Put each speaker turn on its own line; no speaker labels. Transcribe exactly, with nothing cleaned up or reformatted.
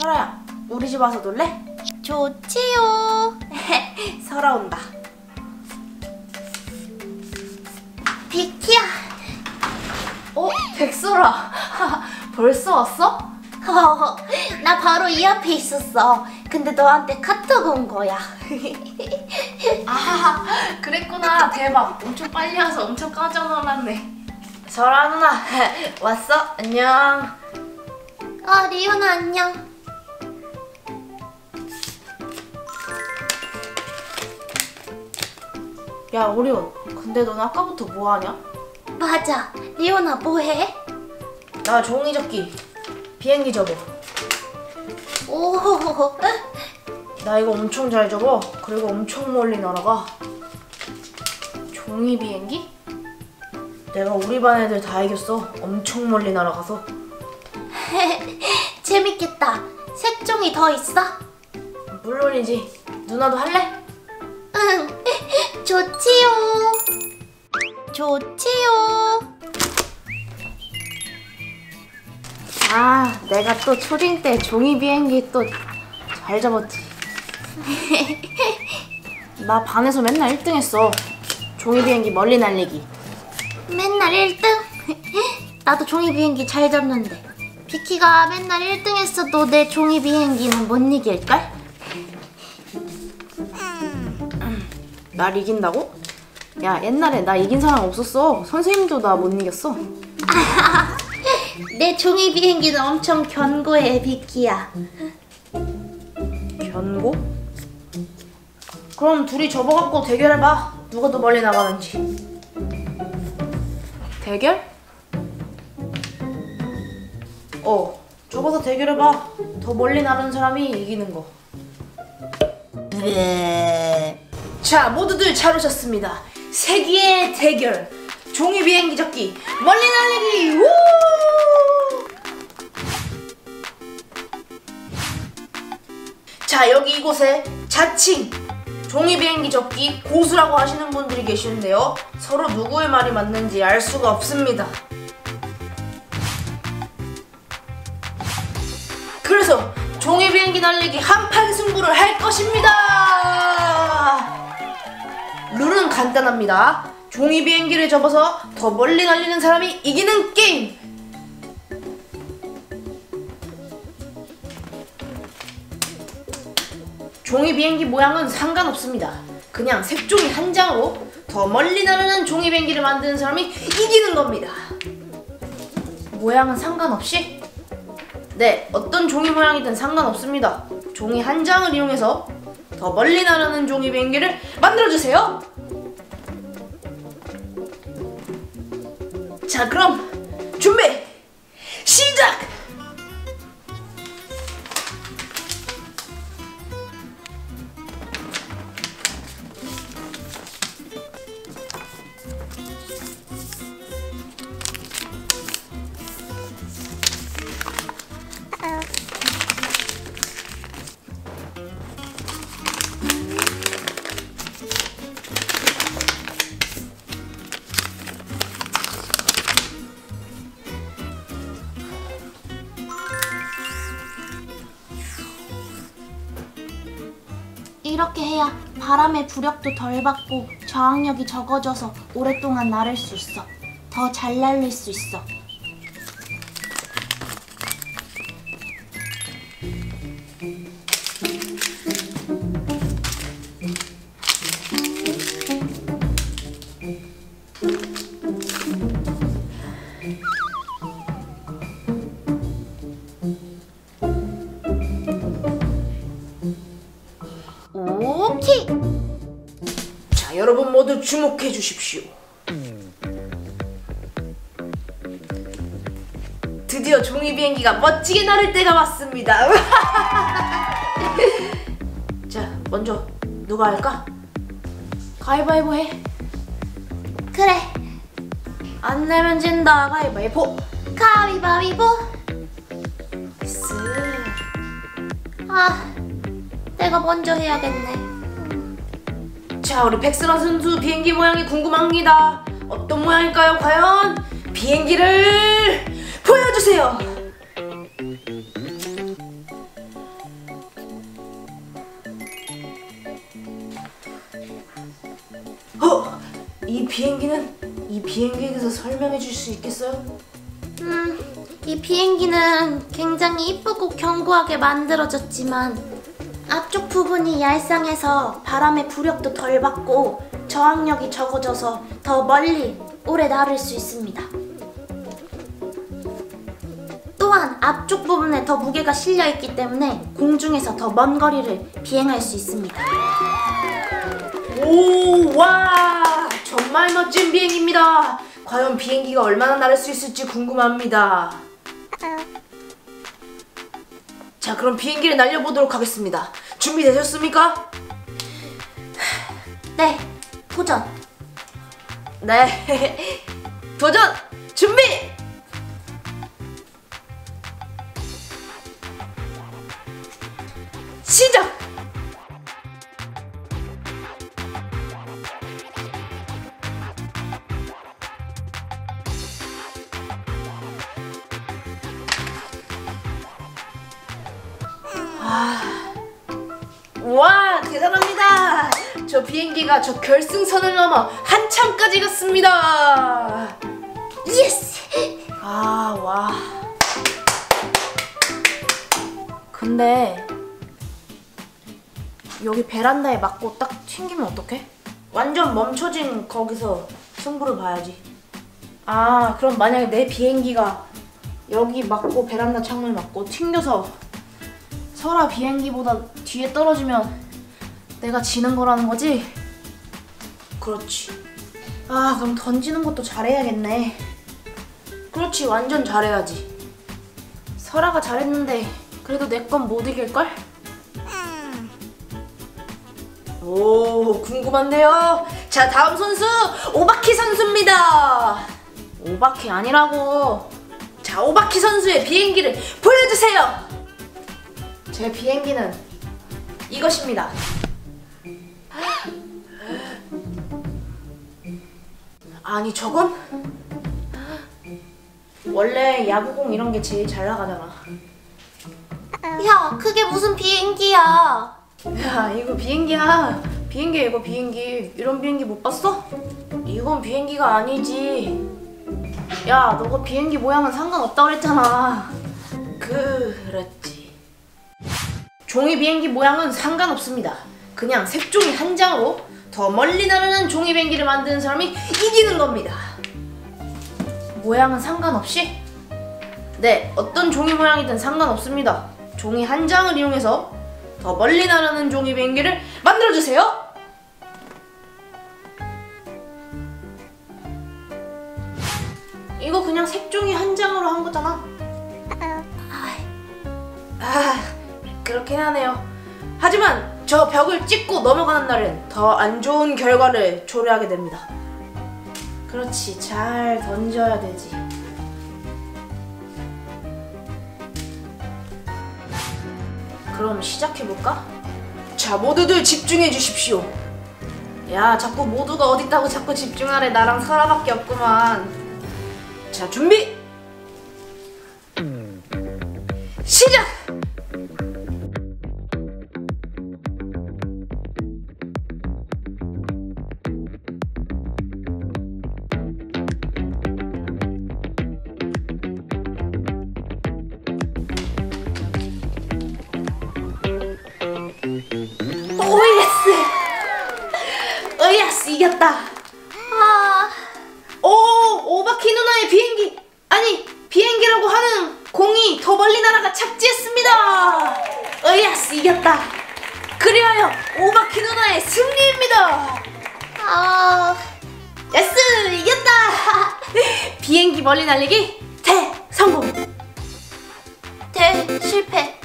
설아야, 우리 집 와서 놀래?
좋지요.
설아 온다.
비키야.
어? 백설아. 벌써 왔어?
어, 나 바로 이 앞에 있었어. 근데 너한테 카톡 온 거야.
아, 그랬구나. 대박. 엄청 빨리 와서 엄청 깜짝 놀랐네. 설아 누나, 왔어? 안녕.
아, 리오나 안녕.
야, 오리온. 근데 넌 아까부터 뭐하냐?
맞아. 리오나 뭐해?
나 종이 접기. 비행기 접어.
오.
나 이거 엄청 잘 접어. 그리고 엄청 멀리 날아가. 종이 비행기? 내가 우리 반 애들 다 이겼어. 엄청 멀리 날아가서.
재밌겠다. 색종이 더 있어?
물론이지. 누나도 할래?
응. 좋지요. 좋지요.
아, 내가 또 초딩 때 종이 비행기 또 잘 접었지. 나 반에서 맨날 일 등 했어. 종이 비행기 멀리 날리기.
맨날 일 등? 나도 종이 비행기 잘 잡는데. 비키가 맨날 일 등 했어도 내 종이 비행기는 못 이길걸?
날 이긴다고? 야, 옛날에 나 이긴 사람 없었어. 선생님도 나 못 이겼어.
내 종이 비행기는 엄청 견고해, 비키야.
견고? 그럼 둘이 접어갖고 대결해봐. 누가 더 멀리 나가는지. 대결? 어, 접어서 대결해봐. 더 멀리 나르는 사람이 이기는 거. 네. 자, 모두들 잘 오셨습니다. 세기의 대결. 종이 비행기 접기. 멀리 날리기. 우! 자, 여기 이곳에 자칭 종이 비행기 접기 고수라고 하시는 분들이 계시는데요. 서로 누구의 말이 맞는지 알 수가 없습니다. 그래서 종이 비행기 날리기 한판 승부를 할 것입니다. 룰은 간단합니다. 종이 비행기를 접어서 더 멀리 날리는 사람이 이기는 게임. 종이 비행기 모양은 상관없습니다. 그냥 색종이 한 장으로 더 멀리 나르는 종이 비행기를 만드는 사람이 이기는 겁니다. 모양은 상관없이? 네, 어떤 종이 모양이든 상관없습니다. 종이 한 장을 이용해서 더 멀리 나르는 종이 비행기를 만들어주세요. 자, 그럼 준비! 시작!
이렇게 해야 바람의 부력도 덜 받고 저항력이 적어져서 오랫동안 나를 수 있어. 더 잘 날릴 수 있어. 오케이!
자, 여러분 모두 주목해 주십시오. 드디어 종이 비행기가 멋지게 나를 때가 왔습니다. 자, 먼저 누가 할까? 가위바위보 해.
그래.
안 내면 진다. 가위바위보.
가위바위보.
쓰.
아, 내가 먼저 해야겠네.
자, 우리 백설아 선수 비행기 모양이 궁금합니다. 어떤 모양일까요? 과연 비행기를 보여주세요. 이 비행기는 이 비행기에 대해서 설명해 줄 수 있겠어요?
음, 이 비행기는 굉장히 이쁘고 견고하게 만들어졌지만 앞쪽 부분이 얄쌍해서 바람의 부력도 덜 받고 저항력이 적어져서 더 멀리 오래 날을 수 있습니다. 또한 앞쪽 부분에 더 무게가 실려있기 때문에 공중에서 더 먼 거리를 비행할 수 있습니다.
오, 와! 정말 멋진 비행기입니다. 과연 비행기가 얼마나 날을 수 있을지 궁금합니다. 자, 그럼 비행기를 날려보도록 하겠습니다. 준비되셨습니까?
네, 도전!
네. 도전! 준비! 시작! 아, 와, 대단합니다. 저 비행기가 저 결승선을 넘어 한참까지 갔습니다.
예스!
아, 와. 근데 여기 베란다에 맞고 딱 튕기면 어떡해? 완전 멈춰진 거기서 승부를 봐야지. 아, 그럼 만약에 내 비행기가 여기 맞고 베란다 창문에 맞고 튕겨서 설아 비행기보다 뒤에 떨어지면 내가 지는 거라는 거지? 그렇지. 아, 그럼 던지는 것도 잘해야겠네. 그렇지, 완전 잘해야지. 설아가 잘했는데 그래도 내 건 못 이길걸? 오, 궁금한데요? 자, 다음 선수 오바키 선수입니다. 오바키 아니라고. 자, 오바키 선수의 비행기를 보여주세요. 제 비행기는 이것입니다. 아니, 저건? 원래 야구공 이런 게 제일 잘 나가잖아.
야, 그게 무슨 비행기야?
야, 이거 비행기야. 비행기야, 이거 비행기. 이런 비행기 못 봤어? 이건 비행기가 아니지. 야, 너가 비행기 모양은 상관없다고 그랬잖아. 그렇지. 종이 비행기 모양은 상관없습니다. 그냥 색종이 한 장으로 더 멀리 나르는 종이 비행기를 만드는 사람이 이기는 겁니다. 모양은 상관없이? 네, 어떤 종이 모양이든 상관없습니다. 종이 한 장을 이용해서 더 멀리 나르는 종이 비행기를 만들어주세요. 이거 그냥 색종이 한 장으로 한 거잖아. 아, 그렇긴 하네요. 하지만 저 벽을 찍고 넘어가는 날은 더 안 좋은 결과를 초래하게 됩니다. 그렇지, 잘 던져야 되지. 그럼 시작해볼까? 자, 모두들 집중해 주십시오. 야, 자꾸 모두가 어딨다고 자꾸 집중하래. 나랑 설아밖에 없구만. 자, 준비! 시작! 오예스! 오예스, 이겼다.
아,
오, 오바키 누나의 비행기, 아니 비행기라고 하는 공이 더 멀리 날아가 착지했습니다. 오예스, 이겼다. 그리하여 오바키 누나의 승리입니다.
아,
예스, 이겼다. 비행기 멀리 날리기 대성공.
대 실패.